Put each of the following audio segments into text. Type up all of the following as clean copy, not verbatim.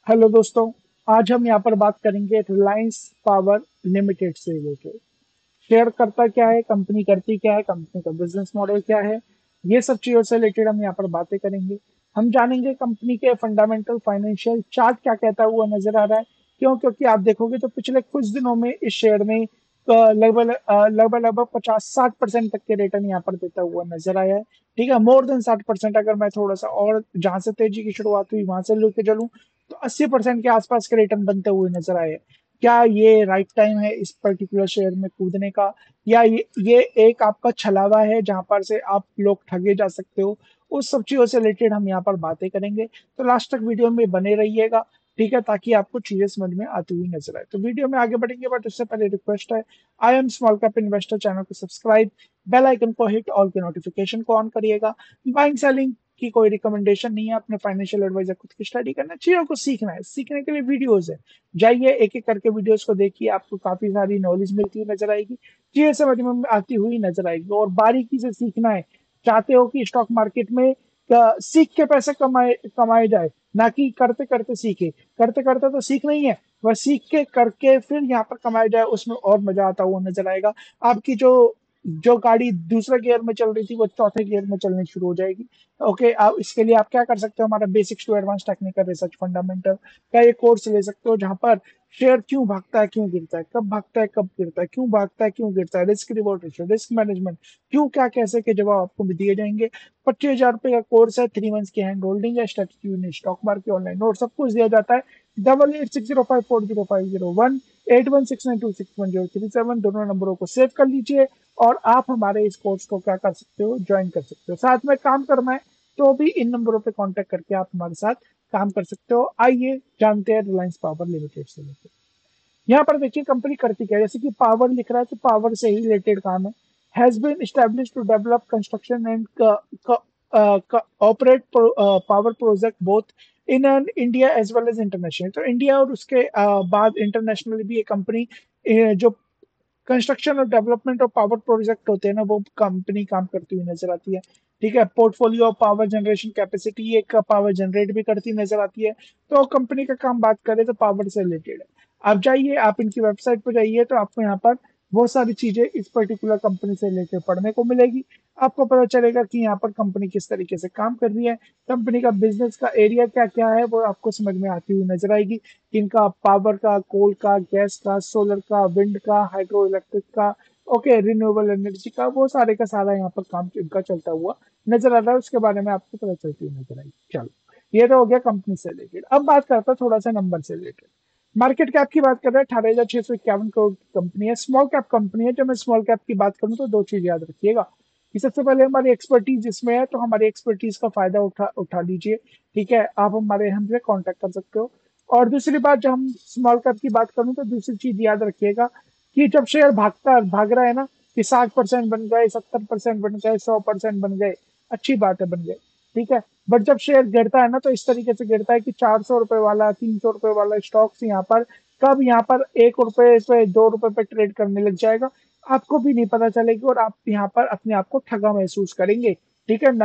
Hello दोस्तों। आज हम यहाँ पर बात करेंगे रिलायंस पावर लिमिटेड से रिलेटेड। शेयर करता क्या है, कंपनी करती क्या है, कंपनी का बिजनेस मॉडल क्या है, ये सब चीजों से रिलेटेड हम यहाँ पर बातें करेंगे। हम जानेंगे कंपनी के फंडामेंटल फाइनेंशियल चार्ट क्या कहता हुआ नजर आ रहा है। क्यों? क्योंकि आप देखोगे तो पिछले कुछ दिनों में इस शेयर में लगभग लगभग लगभग 50-60% तक के रिटर्न यहाँ पर देता हुआ नजर आया है। ठीक है, मोर देन 60%। अगर मैं थोड़ा सा और जहां से तेजी की शुरुआत हुई वहां से लेके चलूं तो 80% के आसपास के रिटर्न बनते हुए नजर आए हैं। क्या ये राइट टाइम है इस पर्टिकुलर शेयर में कूदने का, या ये एक आपका छलावा है जहां पर से आप लोग ठगे जा सकते हो? उस सब चीजों से रिलेटेड हम यहाँ पर बातें करेंगे, तो लास्ट तक वीडियो में बने रहिएगा। ठीक है, ताकि आपको चीजें समझ में आती हुई नजर आए। तो वीडियो में आगे बढ़ेंगे, बट उससे पहले रिक्वेस्ट है, I am small cap investor channel को सब्सक्राइब, बेल आइकन को हिट, ऑल के नोटिफिकेशन को ऑन करिएगा। बाइंग सेलिंग की कोई रिकमेंडेशन नहीं है, अपने फाइनेंशियल एडवाइजर खुद की स्टडी करना, चीजों को सीखना है, सीखने के लिए वीडियोस है। जाइए एक एक करके वीडियोस को देखिए, आपको काफी सारी नॉलेज मिलती हुई नजर आएगी, चीजें समझ में आती हुई नजर आएगी। और बारीकी से सीखना है, चाहते हो कि स्टॉक मार्केट में सीख के पैसे कमाए कमाए जाए, ना कि करते करते सीखे। करते करते तो सीख नहीं है, वह सीख के करके फिर यहाँ पर कमाया जाए, उसमें और मजा आता हुआ नजर आएगा। आपकी जो जो गाड़ी दूसरे गियर में चल रही थी वो चौथे गियर में चलनी शुरू हो जाएगी। ओके, आप इसके लिए आप क्या कर सकते हो, हमारा basics to advance technical research fundamental का ये कोर्स ले सकते हो, जहां पर शेयर क्यों भागता है, क्यों गिरता है, कब भागता है, कब गिरता है, क्यों भागता है, क्यों गिरता है, risk reward ratio, risk management, क्यों, क्या, कैसे के जवाब आपको भी दिए जाएंगे। 25,000 रुपए का कोर्स है, 3 मंथ्स की हैंड होल्डिंग है, strategy unit, stock market, online note, सब कुछ दिया जाता है। 8860540501, 8169261037, दोनों नंबरों को सेव कर लीजिए। और आप हमारे इस कोर्स को क्या कर सकते हो, ज्वाइन कर सकते हो। साथ में काम करना है तो भी इन नंबरों पे कांटेक्ट करके आप हमारे साथ काम कर सकते हो। आइए जानते हैं रिलायंस पावर लिमिटेड से लेकर। यहाँ पर देखिए कंपनी करती क्या है, जैसे कि पावर लिख रहा है तो पावर से ही रिलेटेड काम है। Has been established to develop construction and operate power project both in and India as well as international. तो इंडिया और उसके बाद इंटरनेशनली भी ये कंपनी जो कंस्ट्रक्शन और डेवलपमेंट ऑफ पावर प्रोजेक्ट होते हैं ना, वो कंपनी काम करती हुई नजर आती है। ठीक है, portfolio of power generation capacity, एक पावर जनरेट भी करती नजर आती है। तो कंपनी का काम बात करें तो पावर से रिलेटेड है। आप जाइए, आप इनकी वेबसाइट पर जाइए तो आपको यहाँ पर बहुत सारी चीजें इस पर्टिकुलर कंपनी से रिलेटेड पढ़ने को मिलेगी। आपको पता चलेगा कि यहाँ पर कंपनी किस तरीके से काम कर रही है, कंपनी का बिजनेस का एरिया क्या क्या है, वो आपको समझ में आती हुई नजर आएगी। इनका पावर का, कोल का, गैस का, सोलर का, विंड का, हाइड्रो इलेक्ट्रिक का, ओके, रिन्यूएबल एनर्जी का, वो सारे का सारा यहाँ पर काम इनका चलता हुआ नजर आ रहा है। उसके बारे में आपको पता चलती हुई नजर आएगी। चलो, ये तो हो गया कंपनी से रिलेटेड। अब बात करता है थोड़ा सा नंबर से रिलेटेड। मार्केट कैप की बात कर रहे हैं, 18,651 करोड़ की कंपनी है, स्मॉल कैप कंपनी है। जब मैं स्मॉल कैप की बात करूं तो दो चीज याद रखिएगा कि सबसे पहले हमारी एक्सपर्टीज इसमें है, तो हमारी एक्सपर्टीज का फायदा उठा उठा लीजिए। ठीक है, आप हमारे हमसे कांटेक्ट कर सकते हो। और दूसरी बात, जब हम स्मॉल कैप की बात करूं तो दूसरी चीज याद रखिएगा कि जब शेयर भाग रहा है ना, कि 60% बन गए, 70% बन गए, 100% बन गए, अच्छी बात है, बन गए। ठीक है, बट जब शेयर गिरता है ना तो इस तरीके से गिरता है कि 400 रुपए वाला, 300 रुपए वाला स्टॉक्स यहाँ पर कब यहाँ पर 1 रुपए पे, 2 रुपए पे ट्रेड करने लग जाएगा, आपको भी नहीं पता चलेगी, और आप यहाँ पर अपने आप को ठगा महसूस करेंगे। ठीक है,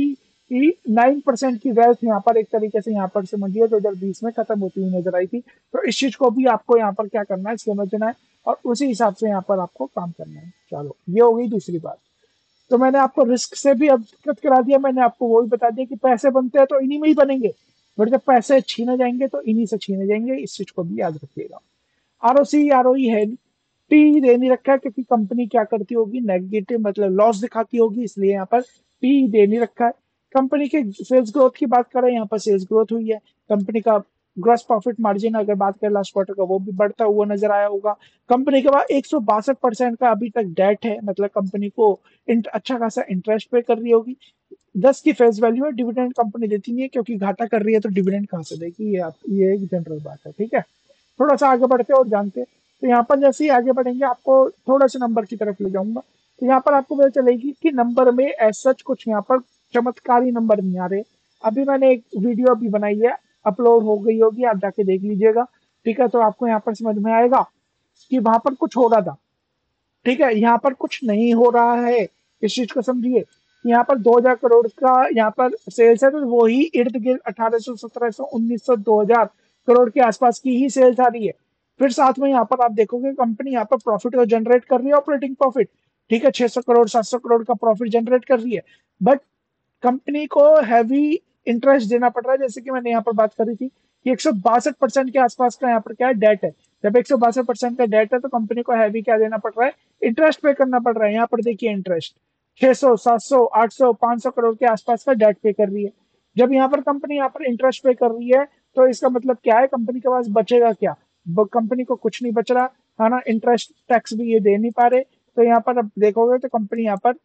99% की वेल्थ यहाँ पर एक तरीके से यहाँ पर समझिए 2020 में खत्म होती हुई नजर आई थी। तो इस चीज को भी आपको यहाँ पर क्या करना है, समझना है, और उसी हिसाब से यहाँ पर आपको काम करना है। चलो, ये हो गई दूसरी बात। तो मैंने आपको रिस्क से भी अवगत करा दिया, मैंने आपको वो भी बता दिया कि पैसे बनते हैं तो इन्हीं में ही बनेंगे, बट जब पैसे छीने जाएंगे तो इन्हीं से छीने जाएंगे। इस चीज को भी याद रखिएगा। आरओसी आरओई है, पी दे नहीं रखा है, क्योंकि कंपनी क्या करती होगी, नेगेटिव मतलब लॉस दिखाती होगी, इसलिए यहाँ पर पी दे नहीं रखा है। कंपनी के सेल्स ग्रोथ की बात करें, यहाँ पर सेल्स ग्रोथ हुई है। कंपनी का ग्रॉस प्रॉफिट मार्जिन अगर बात करें लास्ट क्वार्टर का, वो भी बढ़ता हुआ नजर आया होगा। कंपनी के पास 162% का अभी तक डेट है, मतलब कंपनी को अच्छा खासा इंटरेस्ट पे कर रही होगी। 10 की फेस वैल्यू है, डिविडेंड कंपनी देती नहीं है, क्योंकि घाटा कर रही है तो डिविडेंड कहाँ से देगी, ये एक जनरल बात है। ठीक है, थोड़ा सा आगे बढ़ते हैं और जानते हैं। तो यहाँ पर जैसे ही आगे बढ़ेंगे, आपको थोड़ा सा नंबर की तरफ ले जाऊंगा, तो यहाँ पर आपको पता चलेगी कि नंबर में एज सच कुछ यहाँ पर चमत्कारी नंबर नहीं आ रहे। अभी मैंने एक वीडियो अभी बनाई है, अपलोड हो गई होगी, आप जाके देख लीजिएगा। ठीक है, तो आपको यहाँ पर समझ में आएगा कि वहां पर कुछ हो रहा था। ठीक है, यहाँ पर कुछ नहीं हो रहा है, इस चीज को समझिए। यहाँ पर 2,000 करोड़ का यहाँ पर सेल्स है, तो वही इर्द गिर्द 1800, 1700, 1900, 2000 करोड़ के आसपास की ही सेल्स आ रही है। फिर साथ में यहाँ पर आप देखोगे कंपनी यहाँ पर प्रॉफिट को जनरेट कर रही है, ऑपरेटिंग प्रॉफिट। ठीक है, 600 करोड़ 700 करोड़ का प्रॉफिट जनरेट कर रही है। बट कंपनी को हैवी इंटरेस्ट देना पड़ रहा है, जैसे कि मैंने यहाँ पर बात करी थी कि 162% के आसपास का यहाँ पर क्या है, डेट है। जब 162% का डेट है तो कंपनी को हैवी क्या देना पड़ रहा है, इंटरेस्ट पे करना पड़ रहा है। यहाँ पर देखिए इंटरेस्ट 600 700 800 500 करोड़ के आसपास का डेट पे कर रही है। जब यहाँ पर कंपनी यहाँ पर इंटरेस्ट पे कर रही है तो इसका मतलब क्या है, कंपनी के पास बचेगा क्या? कंपनी को कुछ नहीं बच रहा है ना, इंटरेस्ट टैक्स भी ये दे नहीं पा रहे। तो यहाँ पर अब देखोगे तो कंपनी यहाँ पर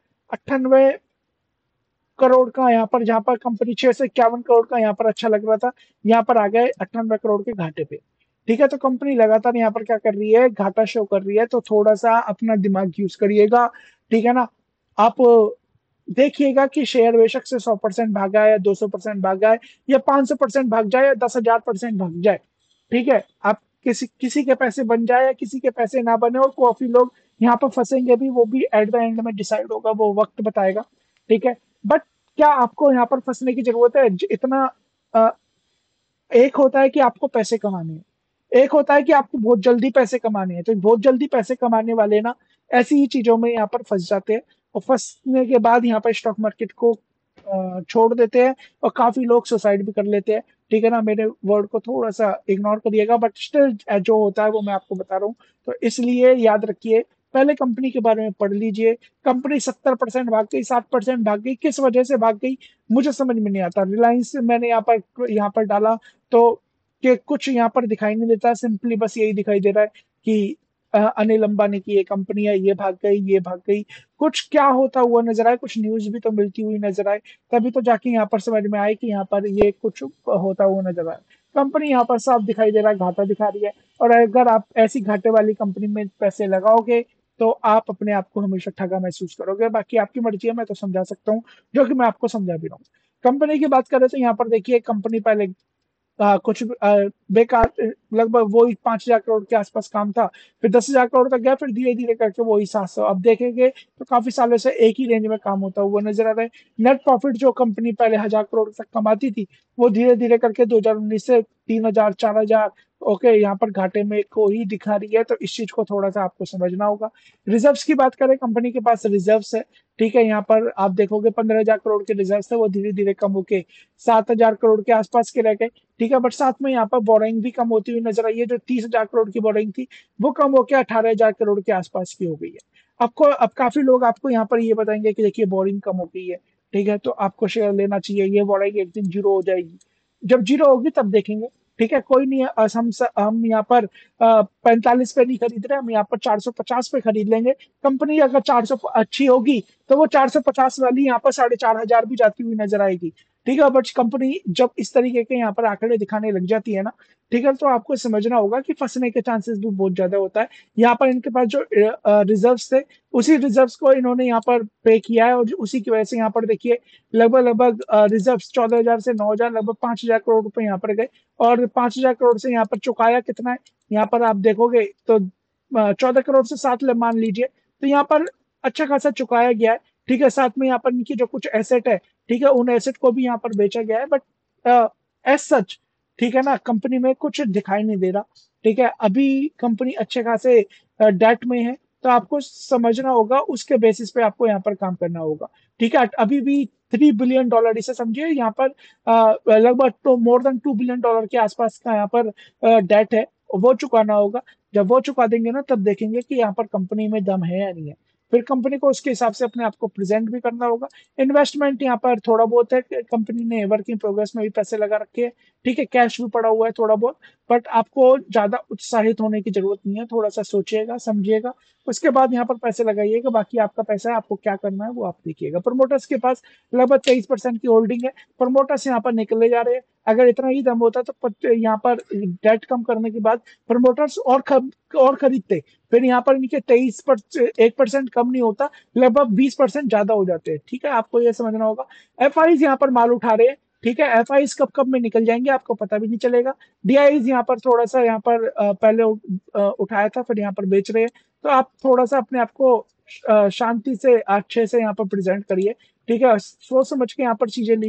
98 करोड़ का, यहाँ पर जहां पर कंपनी 651 करोड़ का यहाँ पर अच्छा लग रहा था, यहाँ पर आ गए 98 करोड़ के घाटे पे। ठीक है, तो कंपनी लगातार यहाँ पर क्या कर रही है, घाटा शो कर रही है। तो थोड़ा सा अपना दिमाग यूज करिएगा। ठीक है ना, आप देखिएगा कि शेयर बेशक से 100% भागा है या 200% भागा है या 500% भाग जाए या 10,000% भाग जाए। ठीक है, आप किसी किसी के पैसे बन जाए या किसी के पैसे ना बने, और काफी लोग यहाँ पर फंसेंगे भी, वो भी एट द एंड में डिसाइड होगा, वो वक्त बताएगा। ठीक है, बट क्या आपको यहाँ पर फंसने की जरूरत है? इतना अ, एक होता है कि आपको पैसे कमाने हैं, एक होता है कि आपको बहुत जल्दी पैसे कमाने हैं। तो बहुत जल्दी पैसे कमाने वाले ना ऐसी ही चीजों में यहाँ पर फंस जाते हैं, और फंसने के बाद यहाँ पर स्टॉक मार्केट को छोड़ देते हैं, और काफी लोग सुसाइड भी कर लेते हैं। ठीक है ना, मेरे वर्ड को थोड़ा सा इग्नोर करिएगा, बट स्टिल जो होता है वो मैं आपको बता रहा हूँ। तो इसलिए याद रखिए, पहले कंपनी के बारे में पढ़ लीजिए। कंपनी 70% भाग गई, 60% भाग गई, किस वजह से भाग गई मुझे समझ में नहीं आता। रिलायंस मैंने यहाँ पर डाला तो कि कुछ यहाँ पर दिखाई नहीं देता, सिंपली बस यही दिखाई दे रहा है कि अनिल अंबानी की ये कंपनी है, ये भाग गई, ये भाग गई। कुछ क्या होता हुआ नजर आए, कुछ न्यूज भी तो मिलती हुई नजर आए, तभी तो जाके यहाँ पर समझ में आए कि यहाँ पर ये कुछ होता हुआ नजर आए। कंपनी यहाँ पर साफ दिखाई दे रहा है, घाटा दिखा रही है। और अगर आप ऐसी घाटे वाली कंपनी में पैसे लगाओगे तो आप अपने आप को हमेशा ठगा महसूस करोगे। बाकी आपकी मर्जी है, मैं तो समझा सकता हूँ, जो कि मैं आपको समझा भी रहा हूँ। कंपनी की बात करें तो यहाँ पर देखिए कंपनी पहले कुछ बेकार, लगभग वही 5,000 करोड़ के आसपास काम था, फिर 10,000 करोड़ तक गया, फिर धीरे धीरे करके वही 700। अब देखेंगे तो काफी सालों से एक ही रेंज में काम होता हुआ नजर आ रहा है। नेट प्रॉफिट जो कंपनी पहले 1,000 करोड़ तक कमाती थी, वो धीरे धीरे करके 2019 से 3,000 4,000, ओके, यहाँ पर घाटे में को ही दिखा रही है। तो इस चीज को थोड़ा सा आपको समझना होगा। रिजर्व्स की बात करें, कंपनी के पास रिजर्व्स है। ठीक है, यहाँ पर आप देखोगे 15,000 करोड़ के रिजर्व्स थे, वो धीरे धीरे कम होके 7,000 करोड़ के आसपास के रह गए। ठीक है, बट साथ में यहाँ पर बोरिंग भी कम होती हुई नजर आई है। जो 30,000 करोड़ की बोरिंग थी, वो कम होकर 18,000 करोड़ के आसपास की हो गई है। आपको अब काफी लोग आपको यहाँ पर ये बताएंगे कि देखिए बोरिंग कम हो गई है, ठीक है, तो आपको शेयर लेना चाहिए, ये बोरिंग एक दिन जीरो हो जाएगी। जब जीरो होगी तब देखेंगे। ठीक है, कोई नहीं है, हम यहाँ पर 45 पे नहीं खरीद रहे, हम यहाँ पर 450 पे खरीद लेंगे। कंपनी अगर 400 अच्छी होगी तो वो 450 वाली यहाँ पर 4,500 भी जाती हुई नजर आएगी। ठीक है, बट कंपनी जब इस तरीके के यहाँ पर आंकड़े दिखाने लग जाती है ना, ठीक है, तो आपको समझना होगा कि फंसने के चांसेस भी बहुत ज्यादा होता है। यहाँ पर इनके पास जो रिजर्व्स थे, उसी रिजर्व्स को इन्होंने यहाँ पर पे किया है, और उसी की वजह से यहाँ पर देखिए लगभग लगभग रिजर्व्स 14,000 से 9,000, लगभग 5,000 करोड़ रुपए यहाँ पर गए। और 5,000 करोड़ से यहाँ पर चुकाया कितना है, यहाँ पर आप देखोगे तो 14 करोड़ से 7 मान लीजिए, तो यहाँ पर अच्छा खासा चुकाया गया है। ठीक है, साथ में यहाँ पर इनकी जो कुछ एसेट है, ठीक है, उन एसेट को भी यहाँ पर बेचा गया है, बट एज सच, ठीक है ना, कंपनी में कुछ दिखाई नहीं दे रहा। ठीक है, अभी कंपनी अच्छे खासे डेट में है, तो आपको समझना होगा, उसके बेसिस पे आपको यहाँ पर काम करना होगा। ठीक है, अभी भी $3 बिलियन इसे समझिए यहाँ पर लगभग तो मोर देन $2 बिलियन के आसपास का यहाँ पर डेट है, वो चुकाना होगा। जब वो चुका देंगे ना, तब देखेंगे कि यहाँ पर कंपनी में दम है या नहीं है। फिर कंपनी को उसके हिसाब से अपने आप को प्रेजेंट भी करना होगा। इन्वेस्टमेंट यहाँ पर थोड़ा बहुत है, कंपनी ने वर्क इन प्रोग्रेस में भी पैसे लगा रखे हैं। ठीक है, कैश भी पड़ा हुआ है थोड़ा बहुत। बट आपको ज्यादा उत्साहित होने की जरूरत नहीं है, थोड़ा सा सोचिएगा समझिएगा, उसके बाद यहाँ पर पैसे लगाइएगा। बाकी आपका पैसा है, आपको क्या करना है वो आप देखिएगा। प्रमोटर्स के पास लगभग 23% की होल्डिंग है। प्रमोटर्स यहाँ पर निकले जा रहे हैं। अगर इतना ही दम होता तो यहाँ पर डेट कम करने के बाद प्रमोटर्स और खरीदते। फिर यहाँ पर इनके 1% कम नहीं होता, लगभग 20% ज्यादा हो जाते हैं। ठीक है, आपको ये समझना होगा। एफ यहाँ पर माल उठा रहे हैं। ठीक है, एफ कब कब में निकल जाएंगे आपको पता भी नहीं चलेगा। डीआईज यहाँ पर थोड़ा सा यहाँ पर पहले उठाया था, फिर यहाँ पर बेच रहे हैं। तो आप थोड़ा सा अपने आप को शांति से अच्छे से यहाँ पर प्रेजेंट करिए। ठीक है, सोच समझ के यहाँ पर चीजें लीजिए।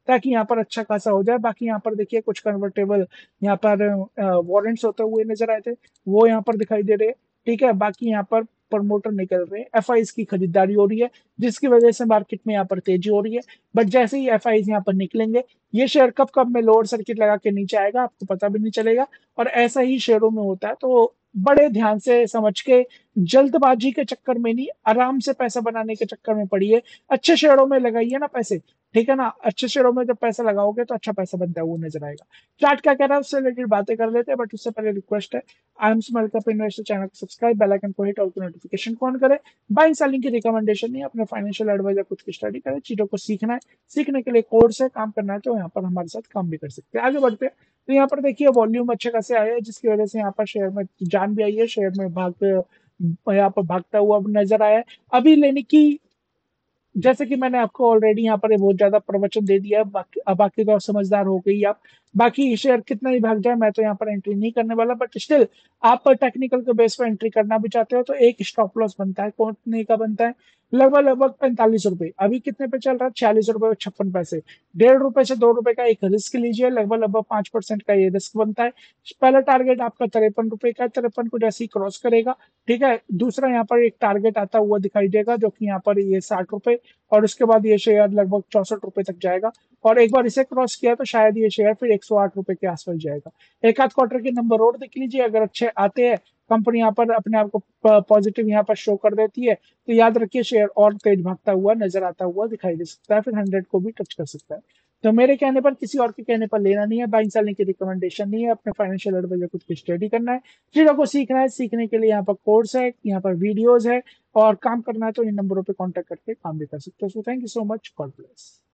ताकि यहाँ पर अच्छा खासा हो जाए। बाकी यहाँ पर देखिए कुछ कन्वर्टेबल यहाँ पर वारंट्स होते हुए नजर आए थे, वो यहाँ पर दिखाई दे रहे हैं। ठीक है, बाकी यहाँ पर प्रमोटर निकल रहे हैं, एफआईज की खरीदारी हो रही है, जिसकी वजह से मार्केट में यहाँ पर तेजी हो रही है। बट जैसे ही एफआईज यहाँ पर निकलेंगे, ये शेयर कब कब में लोअर सर्किट लगा के नीचे आएगा आपको पता भी नहीं चलेगा। और ऐसा ही शेयरों में होता है, तो बड़े ध्यान से समझ के, जल्दबाजी के चक्कर में नहीं, आराम से पैसा बनाने के चक्कर में पड़िए। अच्छे शेयरों में लगाइए ना पैसे, ठीक है ना। अच्छे शेयरों में जब पैसा लगाओगे तो अच्छा पैसा बनता है वो नजर आएगा। चार्ट क्या कह रहा है उससे रिलेटेड बातें कर लेते हैं, बट उससे पहले रिक्वेस्ट है, I am small cap investor channel को सब्सक्राइब, बेल आइकन को हिट और नोटिफिकेशन को ऑन करें। बाइंग सेलिंग की रिकमेंडेशन नहीं, अपने फाइनेंशियल एडवाइजर खुद की स्टडी करें, चीजों को सीखना है, सीखने के लिए कोर्स है, काम करना है तो यहाँ पर हमारे साथ काम भी कर सकते हैं। आगे बढ़ते हैं, तो यहाँ पर देखिए वॉल्यूम अच्छे खासे आए हैं, जिसकी वजह से यहाँ पर शेयर में जान भी आई है, शेयर में यहाँ पर भागता हुआ नजर आया है। अभी लेने की, जैसे कि मैंने आपको ऑलरेडी यहाँ पर बहुत ज्यादा प्रवचन दे दिया है, बाकी अब बाकी तो आप समझदार हो गई आप। बाकी शेयर कितना ही भाग जाए मैं तो यहाँ पर एंट्री नहीं करने वाला, बट स्टिल आप टेक्निकल के बेस पर एंट्री करना भी चाहते हो तो एक स्टॉप लॉस बनता है, कितने का बनता है, लगभग लगभग 45 रुपए। अभी कितने पे चल रहा है, 46 रुपए 56 पैसे। 1.5 रुपए से 2 रुपए का एक रिस्क लीजिए, लगभग लगभग 5% का ये रिस्क बनता है। पहला टारगेट आपका 53 रुपए का, 53 को जैसे ही क्रॉस करेगा, ठीक है, दूसरा यहाँ पर एक टारगेट आता हुआ दिखाई देगा जो कि यहाँ पर ये 60 रुपए, और उसके बाद ये शेयर लगभग 64 रुपए तक जाएगा। और एक बार इसे क्रॉस किया तो शायद ये शेयर फिर 108 रुपए के आसपास जाएगा। एक आध क्वार्टर के नंबर और देख लीजिए, अगर अच्छे आते हैं, कंपनी यहाँ पर अपने आप को पॉजिटिव यहाँ पर शो कर देती है, तो याद रखिए शेयर और तेज भागता हुआ नजर आता हुआ दिखाई दे सकता है, फिर 100 को भी टच कर सकता है। तो मेरे कहने पर, किसी और के कहने पर लेना नहीं है, बाइंग सेलिंग की रिकमेंडेशन नहीं है, अपने फाइनेंशियल एडवाइजर खुद की स्टडी करना है, चीजों को सीखना है, सीखने के लिए यहाँ पर कोर्स है, यहाँ पर वीडियोज है, और काम करना है तो इन नंबरों पे कांटेक्ट करके काम भी कर सकते हो। So thank you so much, God bless.